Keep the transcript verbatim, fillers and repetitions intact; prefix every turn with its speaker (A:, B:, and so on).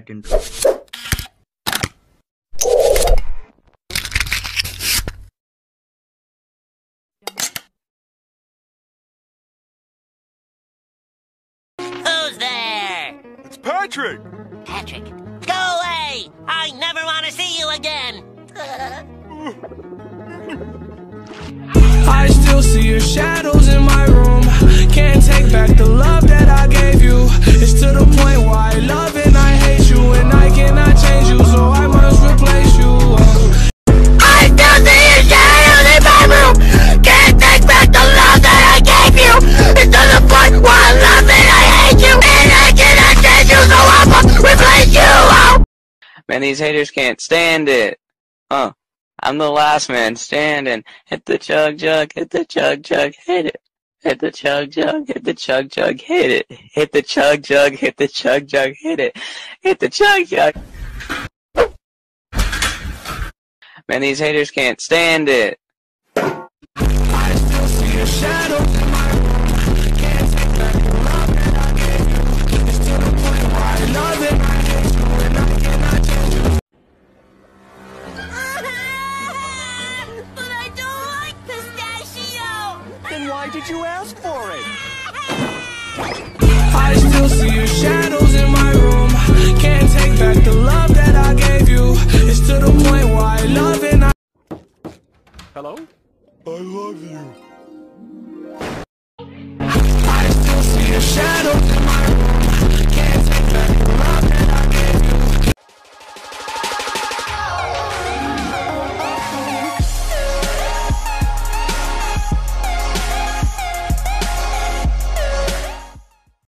A: second.
B: Who's there?
C: It's Patrick!
B: Patrick, go away! I never want to see you again!
D: I still see your shadows in my room. Can't take back the love that I gave you. It's to the point where I love and I hate you, and I cannot change you, so I must replace you.
B: I still see your shadows in my room. Can't take back the love that I gave you. It's to the point where I love and I hate you, and I cannot change you, so I must replace you. Oh.
E: Man, these haters can't stand it. Uh, I'm the last man standing. Hit the chug jug, hit the chug jug, hit it. Hit the chug jug, hit the chug jug, hit it. Hit the chug jug, hit the chug jug, hit it. Hit the chug jug. Man, these haters can't stand it.
D: I still see your shadow